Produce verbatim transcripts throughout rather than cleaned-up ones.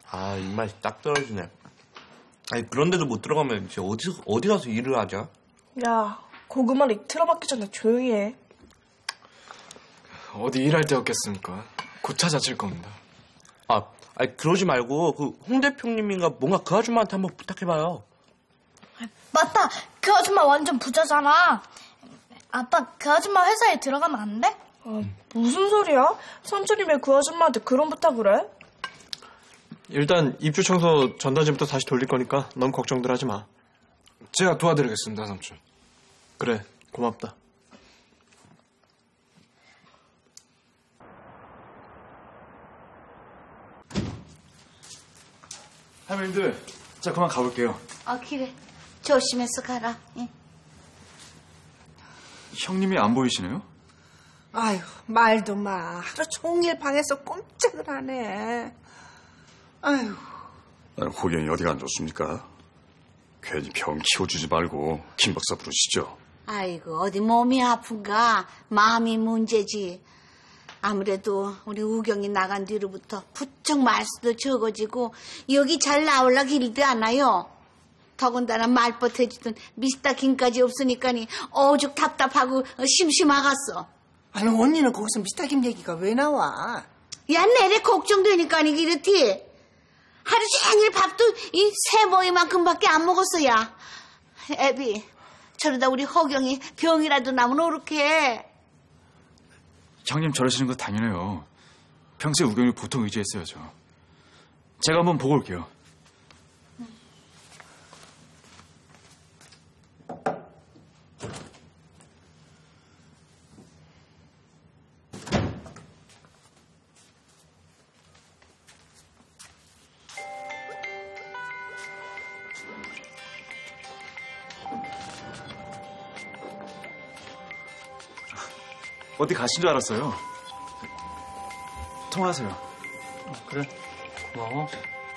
아, 입맛이 딱 떨어지네. 아니, 그런데도 못 들어가면 이제 어디, 어디 가서 일을 하자? 야, 고구마를 익 틀어박기 전에 조용히 해. 어디 일할 데 없겠습니까? 곧 찾아질 겁니다. 아, 아니, 그러지 말고 그 홍 대표님인가 뭔가 그 아줌마한테 한번 부탁해봐요. 맞다. 그 아줌마 완전 부자잖아. 아빠, 그 아줌마 회사에 들어가면 안 돼? 아, 무슨 소리야? 삼촌이 왜 그 아줌마한테 그런 부탁을 해? 일단 입주 청소 전단지부터 다시 돌릴 거니까 너무 걱정들 하지 마. 제가 도와드리겠습니다, 삼촌. 그래, 고맙다. 할머님들, 자 그만 가볼게요. 아, 그래. 조심해서 가라. 응. 형님이 안 보이시네요? 아휴, 말도 마. 하루 종일 방에서 꼼짝을 안 해. 아휴. 아니, 호경이 어디가 안 좋습니까? 괜히 병 키워주지 말고 김 박사 부르시죠. 아이고, 어디 몸이 아픈가? 마음이 문제지. 아무래도 우리 우경이 나간 뒤로부터 부쩍 말수도 적어지고 여기 잘 나올라 길도 않아요. 더군다나 말벗 해주던 미스터 김까지 없으니까니 오죽 답답하고 심심하겠어. 아니, 언니는 거기서 미스터 김 얘기가 왜 나와? 야, 내래 걱정되니까니 이렇지. 하루 종일 밥도 이 세 보이만큼밖에 안 먹었어야. 애비, 저러다 우리 허경이 병이라도 나면 어떡해. 형님 저러시는 거 당연해요. 평소에 우경이 보통 의지했어야죠. 제가 한번 보고 올게요. 어디 가신 줄 알았어요. 통화하세요. 그래, 고마워.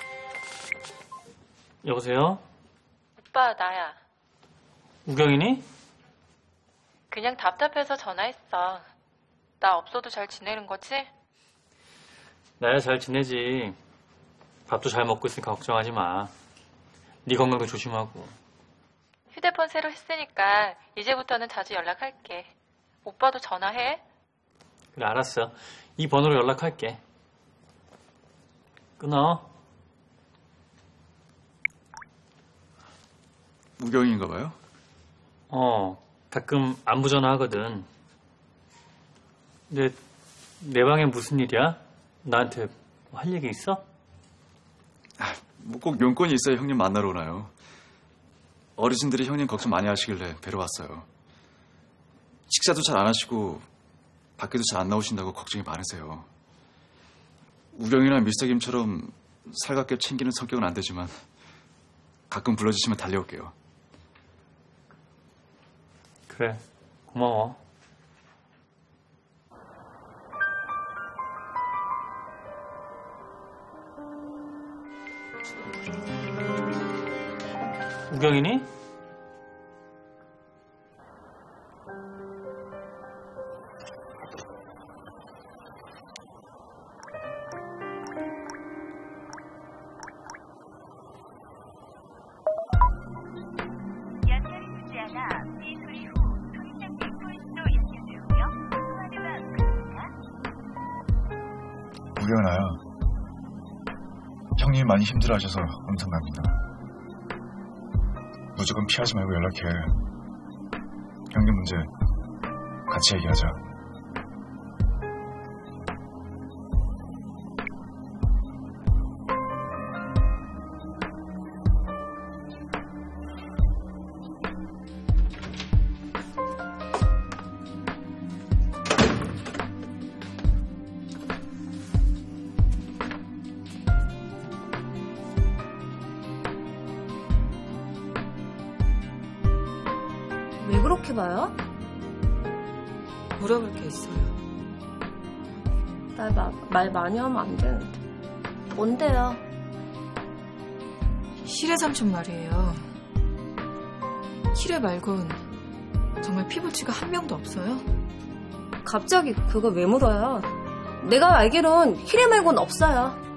여보세요? 오빠, 나야. 우경이니? 그냥 답답해서 전화했어. 나 없어도 잘 지내는 거지? 나야 잘 지내지. 밥도 잘 먹고 있으니까 걱정하지 마. 네 건강도 조심하고. 휴대폰 새로 했으니까 이제부터는 자주 연락할게. 오빠도 전화해. 그래, 알았어. 이 번호로 연락할게. 끊어. 우경인가 봐요? 어, 가끔 안부 전화하거든. 근데 내 방에 무슨 일이야? 나한테 뭐 할 얘기 있어? 아, 뭐 꼭 용건이 있어야 형님 만나러 오나요? 어르신들이 형님 걱정 많이 하시길래 뵈러 왔어요. 식사도 잘 안 하시고 밖에도 잘 안 나오신다고 걱정이 많으세요. 우경이나 미스터 김처럼 살갑게 챙기는 성격은 안 되지만 가끔 불러주시면 달려올게요. 그래, 고마워. 우경이니? 우경아, 형님이 많이 힘들어하셔서 엄청 갑니다. 무조건 피하지 말고 연락해. 형님 문제 같이 얘기하자. 왜 그렇게 봐요? 물어볼 게 있어요. 말, 마, 말 많이 하면 안 되는데. 뭔데요? 희래 삼촌 말이에요. 희래 말곤 정말 피부치가 한 명도 없어요? 갑자기 그거 왜 물어요? 내가 알기론 희래 말고는 없어요.